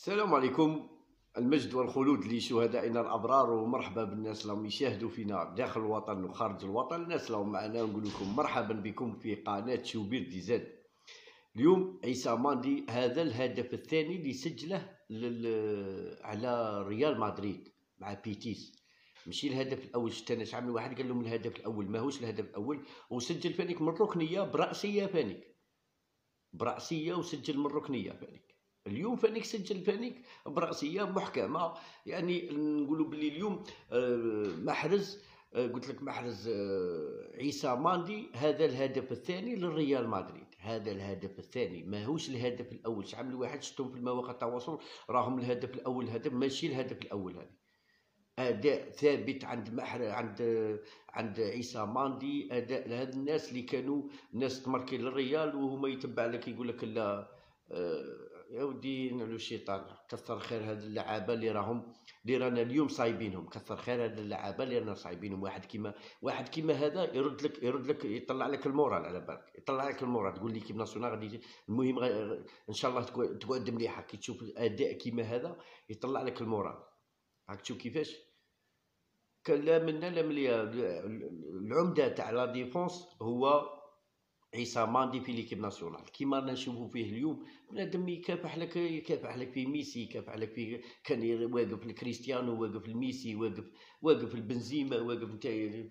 السلام عليكم. المجد والخلود لشهدائنا الأبرار، ومرحبا بالناس اللي يشاهدوا فينا داخل الوطن وخارج الوطن. الناس اللي معنا نقول لكم مرحبا بكم في قناة شوبير دي زاد. اليوم عيسى ماندي هذا الهدف الثاني اللي سجله على ريال مدريد مع بيتيس. ماشي الهدف الاول. شفت انا شحال من واحد قال لهم الهدف الاول ماهوش الهدف الاول، وسجل فانيك من الركنيه براسيه فانيك براسيه، وسجل من الركنيه فانيك. اليوم فانيك سجل فانيك براسيه محكمه. يعني نقولوا باللي اليوم محرز، قلت لك محرز عيسى ماندي هذا الهدف الثاني للريال مدريد. هذا الهدف الثاني ماهوش الهدف الاول. شحال من واحد شفتهم في المواقع التواصل راهم الهدف الاول، هدف ماشي الهدف الاول. هذه اداء ثابت عند عيسى ماندي، اداء لهاد الناس اللي كانوا ناس تماركي للريال وهما يتبع لك يقول لك لا. يا ودي نعلو الشيطان، كثر خير هاد اللعابه اللي رانا اليوم صايبينهم. كثر خير هاد اللعابه اللي رانا صايبينهم. واحد كيما هذا يرد لك يطلع لك المورال. على بالك يطلع لك المورال، تقول لي كيف ناسيونال غادي المهم ان شاء الله تقعد مليحه. كي تشوف اداء كيما هذا يطلع لك المورال. راك تشوف كيفاش كان لا منا لا مليا. العمده تاع لا ديفونس هو عيسى ماندي في ليكيب ناسيونال. كيما رانا نشوفوا فيه اليوم بنادم يكافح لك في ميسي، يكافح لك في كان واقف لكريستيانو، واقف لميسي، واقف لبنزيما، واقف نتايا.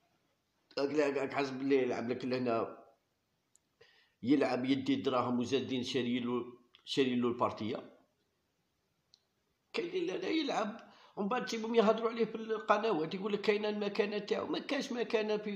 راك حاسب بلي يلعب لك لهنا، يلعب يدي دراهم وزادين شاريين له البارتيه. كاين اللي لا يلعب ومن بعد تجيبهم يهضروا عليه في القنوات، يقول لك كاينه المكانه تاعو. ما كاش مكانه في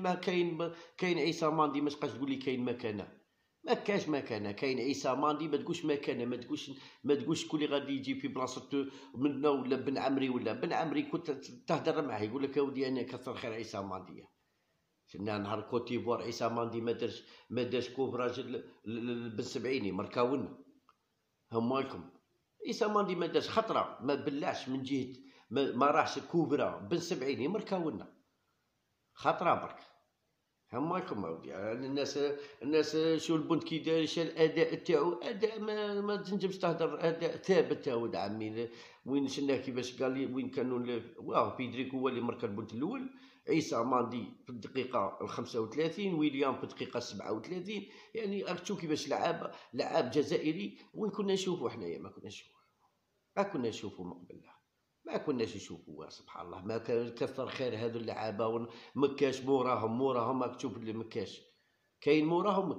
كاين عيسى ماندي. ما تبقاش تقول لي كاين مكانه. ما كاش مكانه. كاين عيسى ماندي. ما تقولش مكانه، ما تقولش كل غادي يجي في بلاصه منا ولا بن عمري. ولا بن عمري كنت تهضر معاه يقول لك اودي انا كثر خير عيسى ماندي. شفنا نهار كوتيفوار عيسى ماندي ما دارش كوفراج بن سبعيني مركاونا. هما لكم عيسى ماندي ما دارش خطره، ما بلعش من جهه ما راحش كوبرا بن سبعيني مركاونا خطره برك. هما لكم اودي يعني الناس شو البنت كي داير، شا الاداء تاعو. اداء ما تنجمش تهدر. اداء ثابت تاعو عمي. وين شفناه كيفاش قال لي وين كانوا واه بيدريكو هو اللي مركا البنت الاول. عيسى ماندي في الدقيقه 35، ويليام في الدقيقه 37. يعني راك تشوف كيفاش لعاب جزائري. وين كنا نشوفوا حنايا؟ ما كنا نشوفوا من قبل. ما كناش نشوفوا. سبحان الله. ما كثر خير هذو اللعابه. مكاش موراهم راك تشوف اللي مكاش كاين موراهم.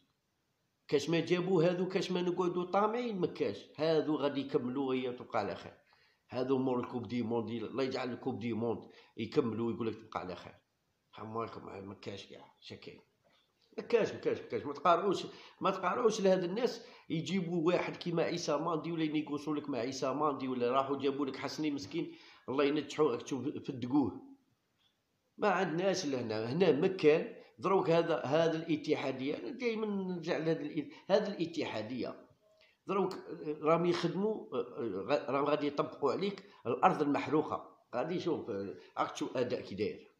كاش ما جابوا هذو، كاش ما نقعدوا طامعين. مكاش هذو غادي يكملوا وهي تبقى على خير. هذو مور الكوب دي موند، الله يجعل الكوب دي موند يكملوا ويقول لك تبقى على خير. حمالكم مكاش كاع شكاين. مكاش ما تقارعوش لهاد الناس. يجيبوا واحد كيما عيسى ماندي ولا ينيقوسوا لك مع عيسى ماندي، ولا راحوا جابوا لك حسني مسكين الله ينجحوا تشوف فدقوه. ما عندناش هنا مكان. دروك هذا الاتحاديه. انا دائما نرجع لهذا الاتحاديه. دروك راهم يخدموا، راهم غادي يطبقوا عليك الارض المحروقه. غادي شوف راك تشوف اداء كي داير.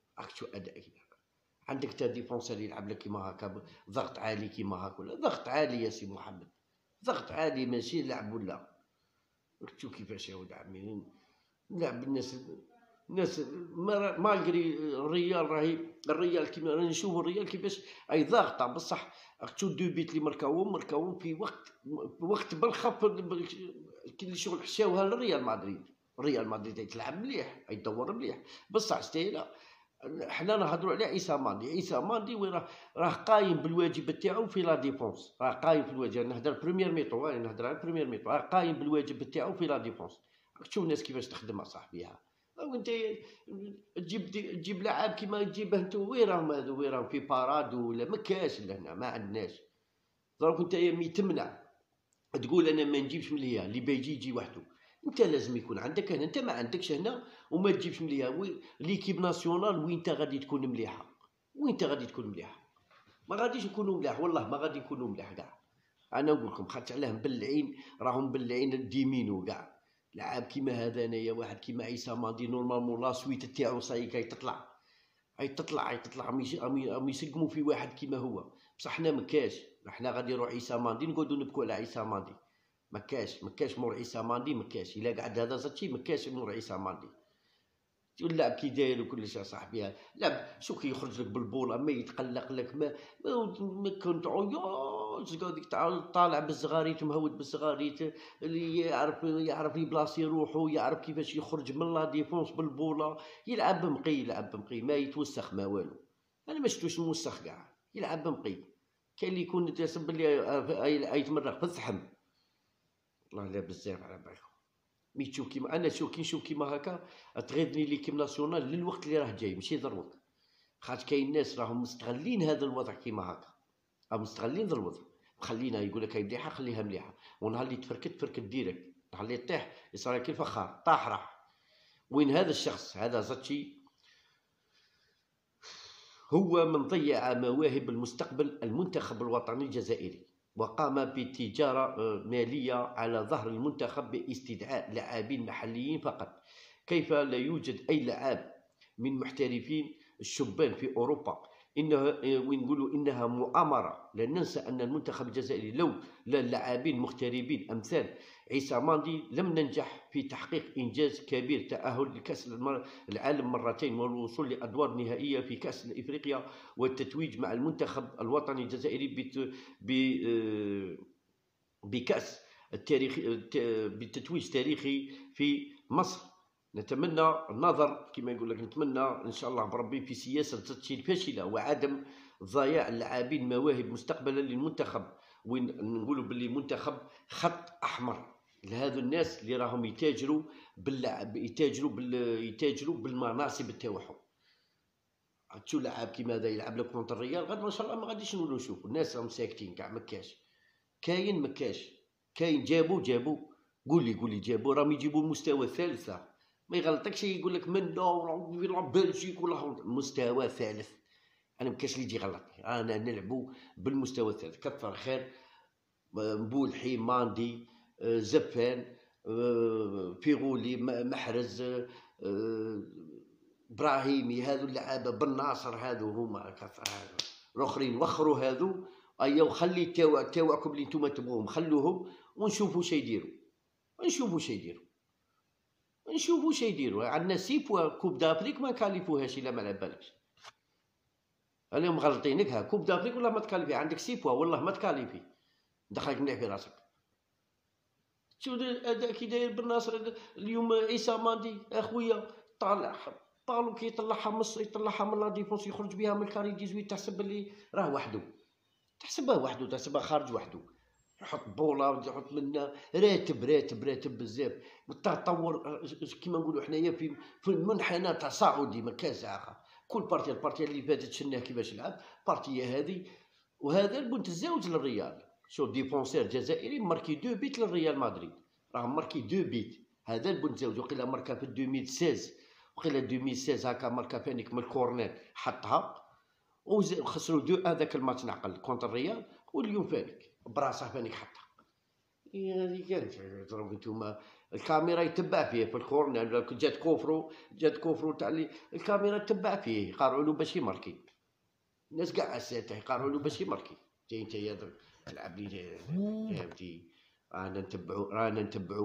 عندك تا ديفونسير يلعب لك كيما هكا ضغط عالي كيما هكا، ولا ضغط عالي يا سي محمد. ضغط عالي ماشي لعب. ولا شوف كيفاش يا ولد عمي نلعب الناس مالغري الريال كيما راني نشوفوا الريال كيفاش اي ضاغطه بصح. راك تشوف دو بيت اللي مركاوهم في وقت بالخف كي شغل حشاوها للريال مدريد. الريال مدريد يتلعب مليح، يدور مليح بصح ستيلا. حنا نهضروا على عيسى ماندي وين راه قايم بالواجب تاعو في لا ديفونس. راه قايم في الواجب. نهضر بريمير ميطو، نهضر على بريمير ميطو. راه قايم بالواجب تاعو في لا ديفونس. راك تشوف الناس كيفاش تخدم صاحبيها. وانت تجيب لعاب كيما تجيبه انت. وين راهم في باراد ولا ما كاش لهنا. ما عندناش. دروك انت مي تمنع تقول انا ما نجيبش من اللي بيجي يجي وحده. انت لازم يكون عندك هنا. انت ما عندكش هنا وما تجيبش مليحه. ليكيب ناسيونال وين انت غادي تكون مليحه. ما غاديش يكونوا مليح. والله ما غادي يكونوا مليح كاع. انا نقول لكم خاطر علاه مبلعين. راهم مبلعين الديمينو كاع. لعاب كيما هذا انايا واحد كيما عيسى ماندي نورمالمون لا سويت تاعو صاي كاي تطلع. راهم يسقموا في واحد كيما هو. بصح حنا مكاش. حنا غادي يروح عيسى ماندي نقعدوا نبكوا على عيسى ماندي. ما كاش مور عيسى ماندي، ما كاش. الا قعد هذا زاتشي ما كاش مور عيسى ماندي. اللاعب كي داير وكلش اصاحبي، لاعب شو كي يخرج لك بالبوله ما يتقلق لك، ما كنت عياش قاعد طالع بالزغاريت مهود بالزغاريت، اللي يعرف يبلاصي روحو، يعرف كيفاش يخرج من لا ديفونس بالبوله، يلعب بمقي ما يتوسخ ما والو. انا ما شفتوش موسخ كاع، يلعب بمقي. كاين اللي يكون تحسب بلي يتمرق في الزحم. والله لا بزاف على بالكم. مي تشوف كيما انا كي نشوف كيما هكا تغيظني ليكيب ناسيونال للوقت اللي راه جاي ماشي دروك. خاطر كاين ناس راهم مستغلين هذا الوضع كيما هكا، راهم مستغلين ذا الوضع. خلينا يقول لك هاي مليحه خليها مليحه، ونهار اللي تفركت ديريكت، نهار اللي طيح يصير كي الفخار طاح راح. وين هذا الشخص هذا زاتشي؟ هو من ضيع مواهب المستقبل المنتخب الوطني الجزائري، وقام بتجارة مالية على ظهر المنتخب باستدعاء لاعبين محليين فقط. كيف لا يوجد أي لاعب من محترفين الشبان في أوروبا؟ ونقولوا إنها مؤامرة. لا ننسى أن المنتخب الجزائري لو لا لاعبين مغتربين أمثال عيسى ماندي لم ننجح في تحقيق إنجاز كبير، تأهل لكأس العالم مرتين والوصول لأدوار نهائية في كأس إفريقيا، والتتويج مع المنتخب الوطني الجزائري بكأس بتتويج تاريخي في مصر. نتمنى النظر كما يقول لك، نتمنى ان شاء الله بربي في سياسه زاتشي الفاشله وعدم ضياع اللاعبين مواهب مستقبلا للمنتخب. وين نقولوا باللي منتخب خط احمر لهذو الناس اللي راهم يتاجروا باللاعب، يتاجروا بالمناصب تاعهم. تشوف لاعب كيما هذا يلعب لك كونتر الريال، غد ما شاء الله ما غاديش نقولوا نشوفوا الناس راهم ساكتين كاع. ما كاين جابوا قولي جابوا، راهم يجيبوا المستوى الثالثه. ما يغلطكش يقول لك من يلعب بلجيك ولا مستوى ثالث. انا ما كاش اللي يجي يغلطني، انا نلعبوا بالمستوى الثالث. كثر خير مبولحي ماندي زفان فيغولي محرز ابراهيمي، هذو اللعابه بالناصر هذو هما كثر. الاخرين وخروا هذو. ايا وخلي تاوعكم اللي نتوما تبغوهم خلوهم ونشوفوا شي يديروا. نشوفوا شي يديروا. عندنا سيبوا كوب دافريك ما كاليفوهاش الا ما على بالكش. اليوم مغلطينك. ها كوب دافريك والله ما تكاليفي، عندك سيبوا والله ما تكاليفي. دخلك مليح في راسك. شوف الاداء كي داير بالناصر اليوم. عيسى ماندي اخويا طالع بالو كي يطلعها من لا ديفونس يخرج بها من الكاري 18، تحسب بلي راه وحده، تحسبها خارج وحده. يحط بولا يحط منا راتب بزاف. تطور كيما نقولوا حنايا في المنحنى تصاعدي ما كاش اخر. كل البارتيه اللي فاتت شفناه كيفاش لعب، بارتيه هذه. وهذا البنت الزوج للريال. شو ديفونسير جزائري ماركي 2 بيت للريال مدريد، راه ماركي 2 بيت. هذا البنت زوج وقيلا ماركا في 2016، وقيلا 2016 هكا ماركا فانيك من الكورنير حطها. وخسروا 2 هذاك الماتش نعقل كونتر الريال. واليوم فانيك براسه فانيك حطها. هذه كانت ضرب نتوما. الكاميرا يتبع فيه في الكورنر، جات كوفرو تاع اللي الكاميرا تتبع فيه يقارعوا له باش يماركي. الناس كاع عساتها يقارعوا له باش يماركي. جاي انت يا تلعب لي فهمتي. رانا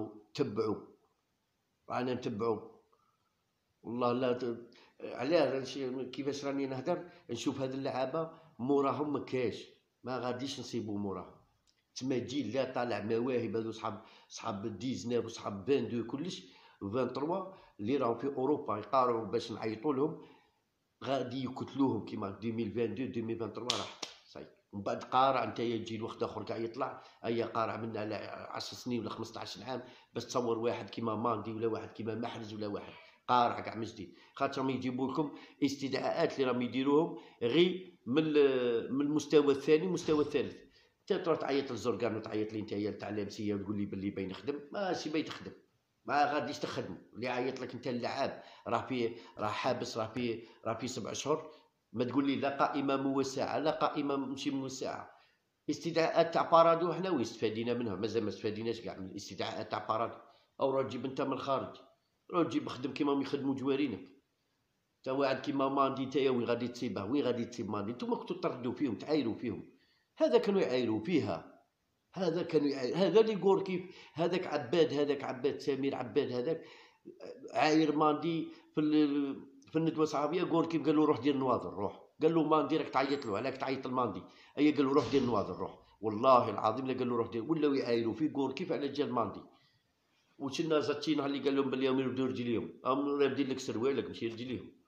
نتبعوا والله لا علاه. كيفاش راني نهدر نشوف هاد اللعابه موراهم ما غاديش نصيبوا موراهم. تما جيل لا طالع مواهب هذو صحاب 19 وصحاب 22 كلش 23 اللي راهم في اوروبا يقارعوا باش نعيطوا لهم. غادي يقتلوهم كيما 2022 2023 راح صاي. ومن بعد قارع انت يجي الوقت اخر كاع يطلع اي قارع من على 10 سنين ولا 15 عام باش تصور واحد كيما ماندي ولا واحد كيما محرز ولا واحد قارع كاع من جديد. خاطر يجيبوا لكم استدعاءات اللي راهم يديروهم غير من المستوى الثاني والمستوى الثالث. انت تروح تعيط للزرقان وتعيط لي انت تاع لامسيه وتقول لي باللي باين نخدم، ماشي باين تخدم، ما غاديش تخدموا. اللي عيط لك انت اللعاب راه حابس، راه في 7 شهور. ما تقول لي لا قائمه موسعه لا قائمه ماشي موسعه. استدعاءات تاع بارادو حنا وين استفادينا منها؟ مازال ما استفاديناش كاع من الاستدعاءات تاع بارادو. او راه تجيب انت من الخارج، راه تجيب خدم كيما يخدموا جوارينك. تا واحد كيما ماندي نتايا وين غادي تصيبه؟ وين غادي تصيب ماندي؟ نتوما كنتو تردوا فيهم تعايروا فيهم. هذا كانوا يعايروا فيها. هذا كان هذا اللي غوركي، هذاك عباد سمير عباد هذاك عاير ماندي في الندوه الصحفيه. غوركي قال له روح دير نواظر، روح. قال له ماندي راك تعيط له، علاك تعيط لماندي؟ اي قال له روح دير نواظر، روح. والله العظيم لا قال له روح دير، ولاو يعايروا في غوركي على جال ماندي. وشنا زاتشينا اللي قال لهم باللي راهم يردوا رجليهم، راهم رادين لك سروالك ماشي رجليهم.